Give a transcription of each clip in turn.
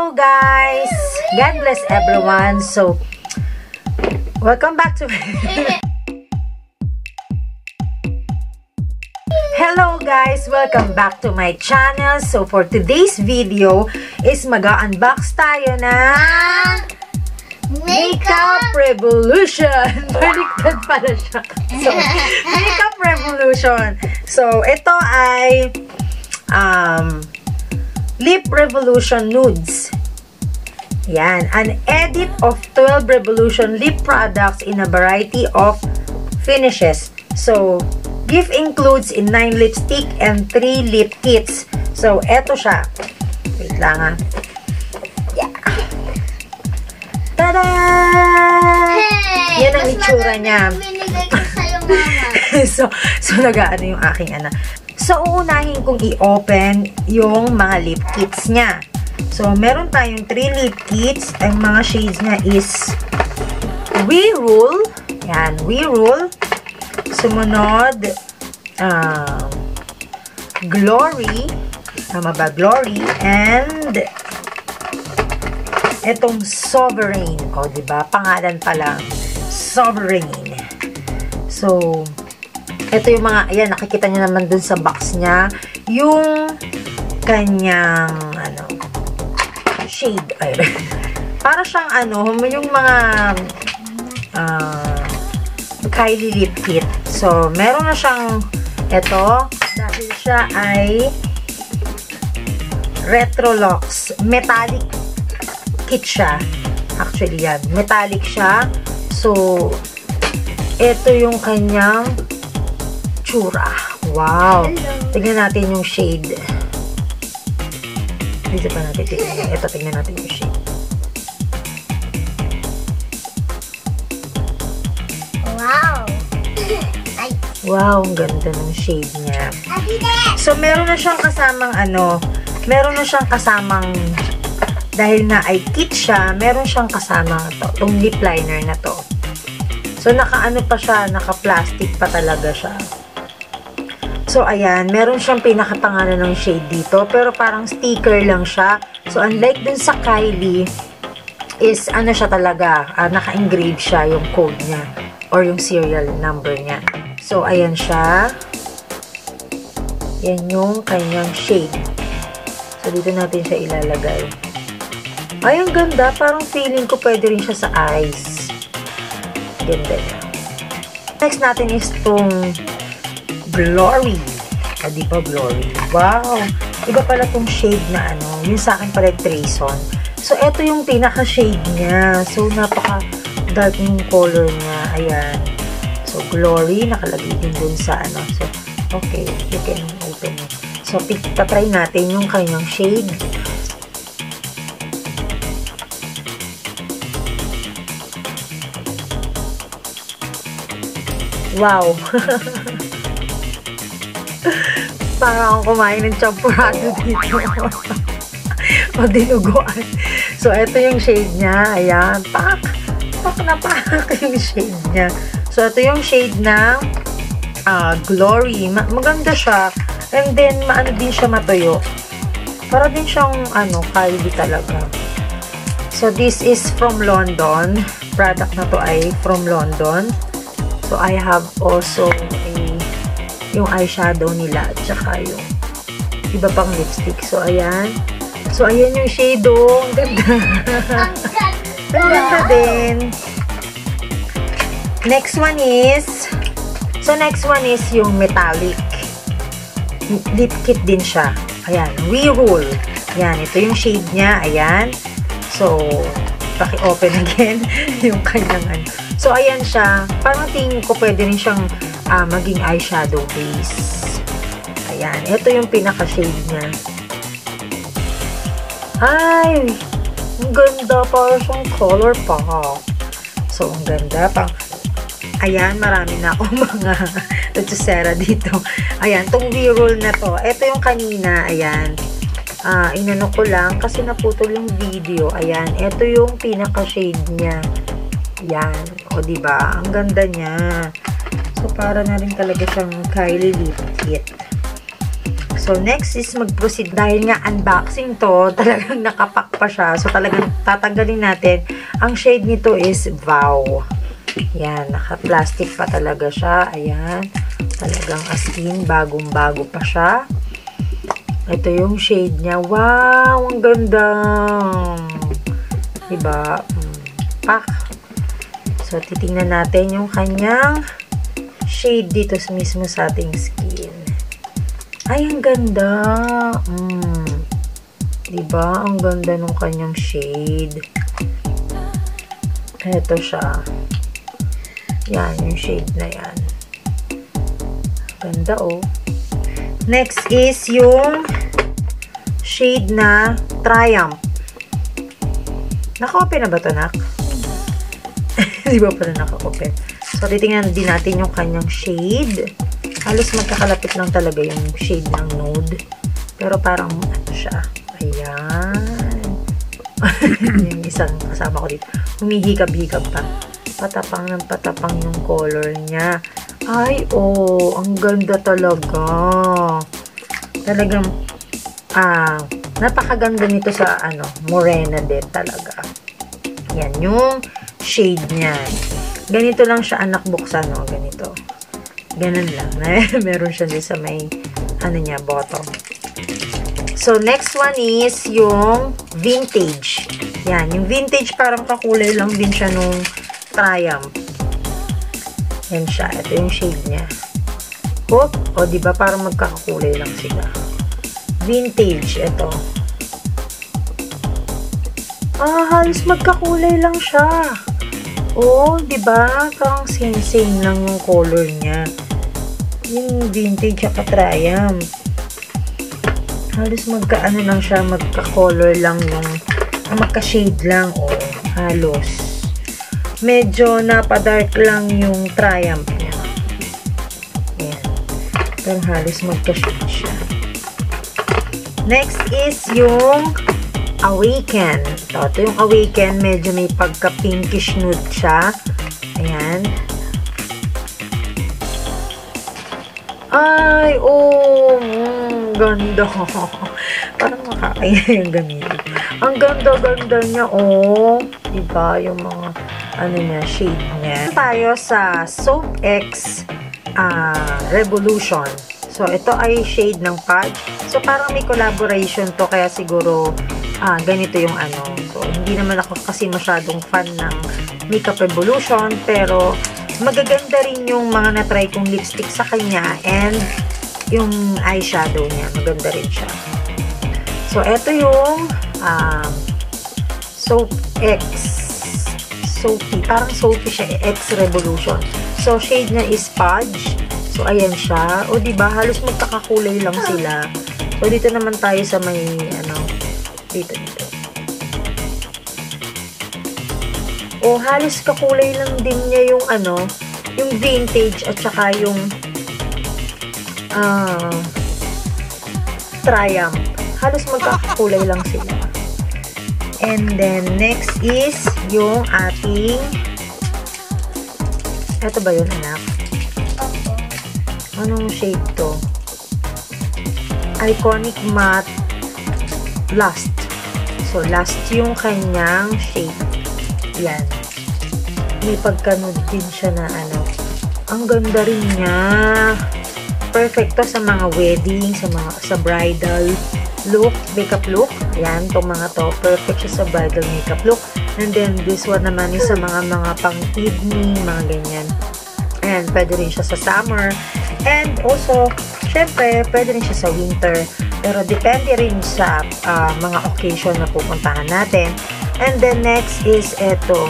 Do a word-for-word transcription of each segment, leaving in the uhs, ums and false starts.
Hello guys! God bless everyone. So, welcome back to Hello guys! Welcome back to my channel. So, for today's video is mag-unbox tayo ng Makeup Revolution. Baliktad pala siya. So, Makeup Revolution. So, ito ay um, Lip Revolution Nudes. Yan. An edit of twelve Revolution lip products in a variety of finishes. So, gift includes in nine lipstick and three lip kits. So, eto siya. Wait lang ha. Yeah. Tada! Hey! Yan ang itsura niya. Binigay ko sa'yo, mama. so, so nag-aano yung aking anak. So, uunahin kong i-open yung mga lip kits niya. So, meron tayong three lip kits. Ang mga shades niya is We Rule. Yan, We Rule. Sumunod, uh, Glory. Tama ba? Glory. And etong Sovereign. O, diba? Pangalan pa lang. Sovereign. So, ito yung mga, ayan, nakikita nyo naman dun sa box niya, yung kanyang, ano, shade, ay, para siyang, ano, yung mga, uh, Kylie lip kit. So, meron na siyang, ito, dahil siya ay Retrolux, metallic kit siya. Actually, yan, metallic siya. So, ito yung kanyang tsura. Wow! Hello. Tignan natin yung shade. Dito pa natin tignan. Ito, tignan natin yung shade. Wow! Ay. Wow, ang ganda ng shade niya. So, meron na siyang kasamang ano, meron na siyang kasamang, dahil na ay kit siya, meron siyang kasamang to, itong lip liner na to. So, naka-ano pa siya, naka-plastic pa talaga siya. So, ayan, meron siyang pinakapangalan ng shade dito, pero parang sticker lang siya. So, unlike dun sa Kylie, is ano siya talaga, uh, naka-engrave siya yung code niya, or yung serial number niya. So, ayan siya. Yan yung kanyang shade. So, dito natin siya ilalagay. Ay, ang ganda. Parang feeling ko pwede rin siya sa eyes. Ganda niya. Next natin is itong Glory. Ah, di ba Glory? Wow! Iba pala tong shade na ano. Yung sa akin pala Trayson. So, ito yung pinaka-shade niya. So, napaka-dark yung color niya. Ayan. So, Glory. Nakalagay din dun sa ano. So, okay. You can open it. So, tatry natin yung kanyang shade. Wow! Parang akong kumain ng champurado dito. O dinuguan. So, ito yung shade niya. Ayan. Pak! Pak na pak yung shade niya. So, ito yung shade ng uh, Glory. Ma maganda siya. And then, maano din siya matuyo. Para din siyang, ano, Kylie talaga. So, this is from London. Product na to ay from London. So, I have also a, yung eyeshadow nila at saka yung iba pang lipstick. So, ayan. So, ayan yung shade, oh. Ang ganda. Ang ganda din. Next one is, so, next one is yung metallic. Lip kit din siya. Ayan. We Rule. Ayan. Ito yung shade niya. Ayan. So, paki-open again yung kanyang ano. So, ayan siya. Parang tingin ko pwede rin siyang uh, maging eyeshadow base. Ayan. Ito yung pinaka-shade niya. Ay! Ang ganda. Parang siyang color pop. So, ang ganda. Pang, ayan. Marami na akong mga Lutsera dito. Ayan. Itong B-roll na to. Ito yung kanina. Ayan. Uh, inano ko lang kasi naputol yung video. Ayan. Ito yung pinaka-shade niya. Yan. O, diba? Ang ganda niya. So, para na rin talaga siyang Kylie lip kit. So, next is mag-proceed. Dahil nga unboxing to, talagang nakapak pa siya. So, talagang tatanggalin natin. Ang shade nito is Vow. Yan, naka-plastic pa talaga siya. Ayan. Talagang as in, bagong-bago pa siya. Ito yung shade niya. Wow! Ang ganda! Diba? Pak! So, titingnan natin yung kanyang shade dito mismo sa ating skin. Ay, ang ganda! Mm. Diba? Ang ganda nung kanyang shade. Ito siya. Yan, yung shade na yan. Ganda, oh. Next is yung shade na Triumph. Naka-open na ba ito, nak? Di ba pala naka-open? So, titingnan din natin yung kanyang shade. Halos magkakalapit lang talaga yung shade ng nude. Pero parang, ano siya? Ayan. Yung isang kasama ko dito. Humihikab-hikab pa. Patapang ng patapang yung color niya. Ay, oh, ang ganda talaga. Talagang, ah, napakaganda nito sa, ano, morena din talaga. Yan, yung shade niya. Ganito lang siya anak buksan, no? Ganito. Ganun lang. Meron siya din sa may, ano niya, bottom. So, next one is yung vintage. Yan, yung vintage parang kakulay lang din siya nung Triumph. Yan siya. Ito yung shade niya. Hop. O, diba? Parang magkakakulay lang sila. Vintage. Ito. Ah, halos magkakulay lang siya. Oh, diba? Parang same-same lang yung color niya. Yung vintage at Triumph. Halos magka-ano lang siya. Magka-color lang yung ah, magka-shade lang. Oh, halos. Medyo napadark lang yung Triumph niya. Ayan. Pero halos magka-shade siya. Next is yung Awaken. Ito, ito yung Awaken. Medyo may pagka-pinkish nude siya. Ayan. Ay, oh, mm, ganda. Parang makakaya yung gamitin. Ang ganda-ganda niya, oh. Diba? Yung mga, ano niya, shade niya. Tayo sa Soap X uh, Revolution. So, ito ay shade ng Pudge. So, parang may collaboration to, kaya siguro, ah, ganito yung ano. So, hindi naman ako kasi masyadong fan ng Makeup Revolution, pero magaganda rin yung mga na-try kong lipstick sa kanya and yung eyeshadow niya. Maganda rin siya. So, ito yung um, Soap X. Soapy. Parang soapy siya. X Revolution. So, shade niya is Pudge. So, ayan siya. O, diba? Halos magkakakulay lang sila. So, dito naman tayo sa may, ano, dito, dito. O, halos kakulay lang din niya yung, ano, yung vintage at saka yung ah, uh, Triumph. Halos magkakakulay lang sila. And then, next is yung ating eto ba yun, anak? Anong shade to? Iconic Matte Last. So, last yung kanyang shade. Yan. May pagka-nude din siya na ano. Ang ganda rin niya. Perfect to sa mga wedding, sa mga sa bridal look, makeup look. Ayan, itong mga to. Perfect siya sa bridal makeup look. And then, this one naman is sa mga mga pang-evening, mga ganyan. Ayan, pwede rin siya sa summer. And also, syempre, pwede rin siya sa winter. Pero depende rin sa uh, mga occasion na pupuntahan natin. And then next is etong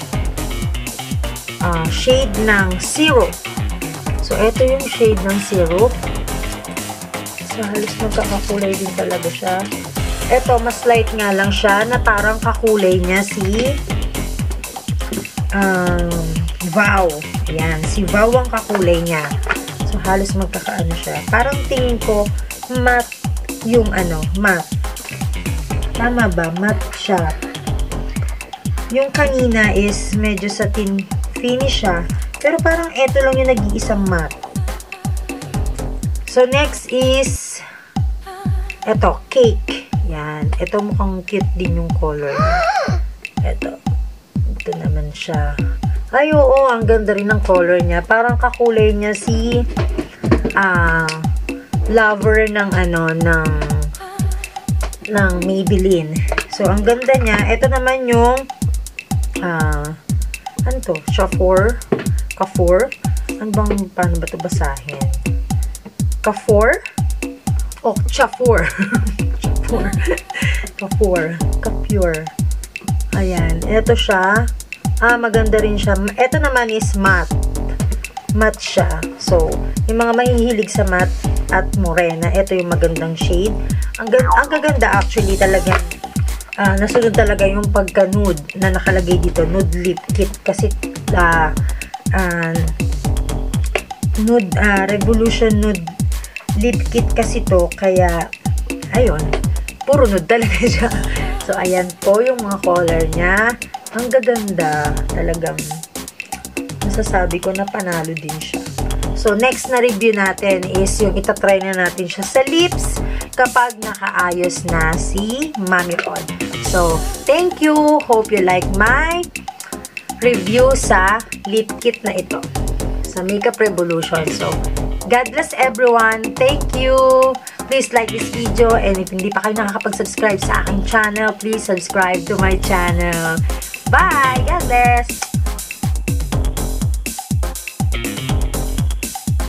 uh, shade ng Syrup. So, ito yung shade ng Syrup. So, halos magkakakulay din talaga siya. Ito, mas light nga lang siya na parang kakulay niya si um, Vow. Ayan, si Vow ang kakulay niya. So, halos magkakaano siya. Parang tingin ko, matte yung ano, matte. Tama ba? Matte siya. Yung kanina is medyo satin finish siya. Pero parang eto lang yung nag-iisang matte. So, next is Ito, cake. Yan. Ito mukhang cute din yung color niya. Ito. Ito naman siya. Ay, oo. Ang ganda rin ng color niya. Parang kakulay niya si ah, lover ng ano, ng ng Maybelline. So, ang ganda niya. Ito naman yung ah, ano to? Shafor. Kafor. Ano bang, paano ba ito basahin? Kafor? Oh, Chafor. Chafor. Kafor. Kapure. Ayan. Ito siya. Ah, maganda rin siya. Ito naman is matte. Matte siya. So, yung mga mahihilig sa matte at morena, ito yung magandang shade. Ang, ang gaganda actually talaga. Uh, nasunod talaga yung pagka-nude na nakalagay dito. Nude lip kit. Kasi, uh, uh, nude, uh, Revolution Nude lip kit kasi to. Kaya, ayun. Puro nude talaga siya. So, ayan po yung mga color niya. Ang gaganda. Talagang, masasabi ko na panalo din siya. So, next na review natin is yung itatry na natin siya sa lips kapag nakaayos na si Mami Rod. So, thank you. Hope you like my review sa lip kit na ito. Sa Makeup Revolution. So, God bless everyone. Thank you. Please like this video. And if hindi pa kayo nakakapag-subscribe sa aking channel, please subscribe to my channel. Bye! God bless!